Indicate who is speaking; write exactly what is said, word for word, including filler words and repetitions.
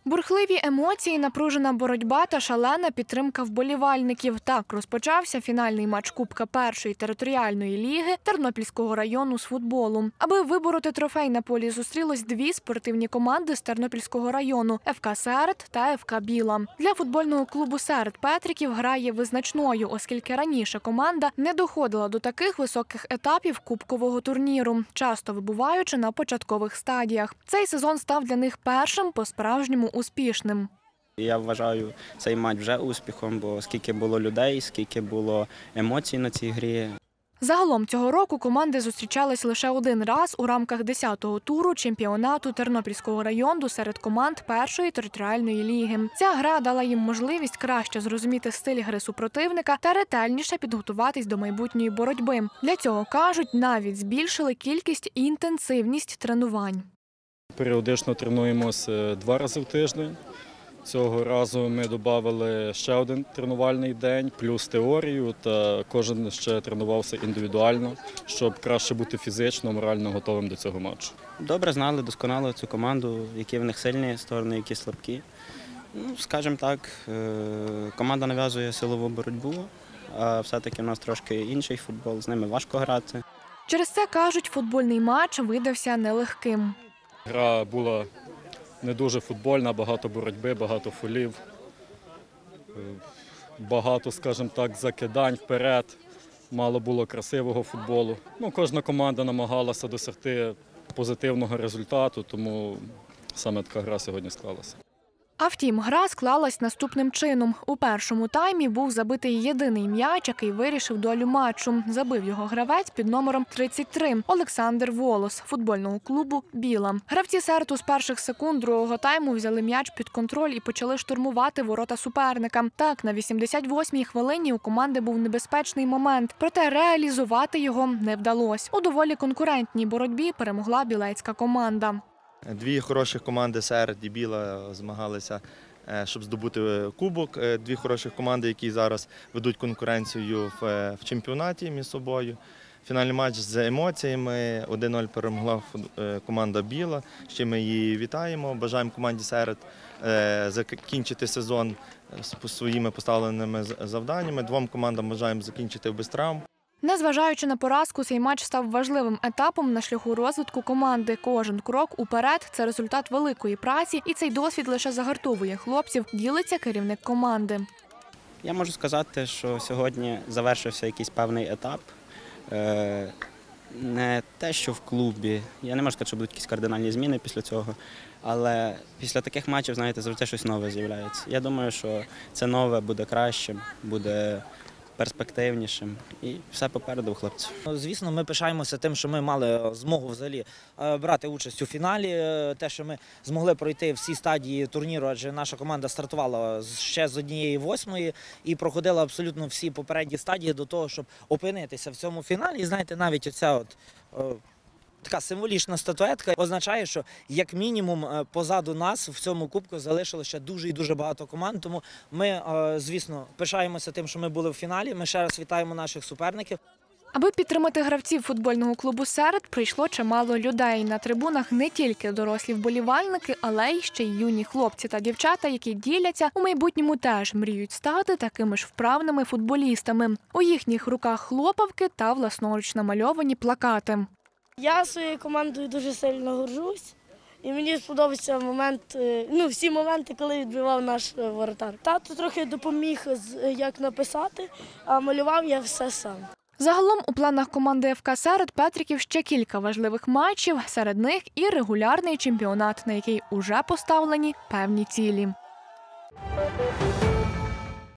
Speaker 1: Бурхливі емоції, напружена боротьба та шалена підтримка вболівальників. Так розпочався фінальний матч Кубка першої територіальної ліги Тернопільського району з футболу. Аби вибороти трофей, на полі зустрілось дві спортивні команди з Тернопільського району – еф ка «Серед» та еф ка «Біла». Для футбольного клубу «Серед» Петриків гра є визначною, оскільки раніше команда не доходила до таких високих етапів кубкового турніру, часто вибуваючи на початкових стадіях. Цей сезон став для них першим по-справжньому успішним.
Speaker 2: Я вважаю цей матч вже успіхом, бо скільки було людей, скільки було емоцій на цій грі.
Speaker 1: Загалом цього року команди зустрічались лише один раз у рамках десятого туру чемпіонату Тернопільського району серед команд першої територіальної ліги. Ця гра дала їм можливість краще зрозуміти стиль гри супротивника та ретельніше підготуватись до майбутньої боротьби. Для цього, кажуть, навіть збільшили кількість і інтенсивність тренувань.
Speaker 3: Періодично тренуємося два рази в тиждень. Цього разу ми додали ще один тренувальний день, плюс теорію, та кожен ще тренувався індивідуально, щоб краще бути фізично, морально готовим до цього матчу.
Speaker 2: Добре знали досконало цю команду, які в них сильні сторони, які слабкі. Ну, скажімо так, команда нав'язує силову боротьбу, а все-таки в нас трошки інший футбол, з ними важко грати.
Speaker 1: Через це, кажуть, футбольний матч видався нелегким.
Speaker 3: Гра була не дуже футбольна, багато боротьби, багато фолів, багато, скажімо так, закидань вперед, мало було красивого футболу. Ну, кожна команда намагалася досягти позитивного результату, тому саме така гра сьогодні склалася.
Speaker 1: А втім, гра склалась наступним чином. У першому таймі був забитий єдиний м'яч, який вирішив долю матчу. Забив його гравець під номером тридцять три – Олександр Волос футбольного клубу «Біла». Гравці «Середу» з перших секунд другого тайму взяли м'яч під контроль і почали штурмувати ворота суперника. Так, на вісімдесят восьмій хвилині у команди був небезпечний момент, проте реалізувати його не вдалося. У доволі конкурентній боротьбі перемогла білецька команда.
Speaker 4: Дві хороші команди «Серед» і «Біла» змагалися, щоб здобути кубок. Дві хороші команди, які зараз ведуть конкуренцію в чемпіонаті між собою. Фінальний матч з емоціями. один нуль перемогла команда «Біла». Ще ми її вітаємо. Бажаємо команді «Серед» закінчити сезон своїми поставленими завданнями. Двом командам бажаємо закінчити без травм.
Speaker 1: Незважаючи на поразку, цей матч став важливим етапом на шляху розвитку команди. Кожен крок уперед – це результат великої праці, і цей досвід лише загартовує хлопців, ділиться керівник команди.
Speaker 2: Я можу сказати, що сьогодні завершився якийсь певний етап. Не те, що в клубі, я не можу сказати, що будуть якісь кардинальні зміни після цього, але після таких матчів, знаєте, завжди щось нове з'являється. Я думаю, що це нове буде кращим, буде перспективнішим, і все попереду у хлопців.
Speaker 5: Звісно, ми пишаємося тим, що ми мали змогу взагалі брати участь у фіналі, те, що ми змогли пройти всі стадії турніру, адже наша команда стартувала ще з однієї восьмої і проходила абсолютно всі попередні стадії до того, щоб опинитися в цьому фіналі. І знаєте, навіть оця от така символічна статуетка означає, що як мінімум позаду нас в цьому кубку залишилося ще дуже і дуже багато команд. Тому ми, звісно, пишаємося тим, що ми були в фіналі. Ми ще раз вітаємо наших суперників.
Speaker 1: Аби підтримати гравців футбольного клубу «Серед», прийшло чимало людей. На трибунах не тільки дорослі вболівальники, але й ще й юні хлопці та дівчата, які діляться, у майбутньому теж мріють стати такими ж вправними футболістами. У їхніх руках хлопавки та власноруч намальовані плакати.
Speaker 6: Я своєю командою дуже сильно горжусь, і мені сподобався момент, ну, всі моменти, коли відбивав наш воротар. Тато трохи допоміг, як написати, а малював я все сам.
Speaker 1: Загалом у планах команди еф ка «Серед» Петриків ще кілька важливих матчів, серед них і регулярний чемпіонат, на який уже поставлені певні цілі.